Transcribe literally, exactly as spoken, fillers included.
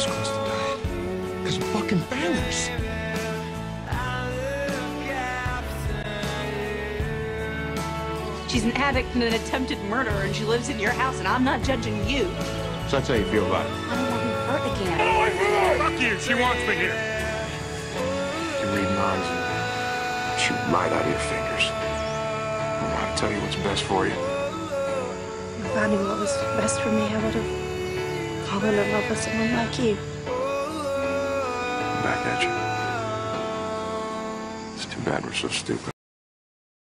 this close to dying. Because of fucking banners. She's an addict and an attempted murderer, and she lives in your house, and I'm not judging you. So that's how you feel about it? I don't want her hurt again. Oh, fuck you! She wants me here. You can read minds and shoot light out of your fingers. I know how to tell you what's best for you. If I knew what was best for me, I would have fallen in love with someone like you. Back at you. It's too bad we're so stupid.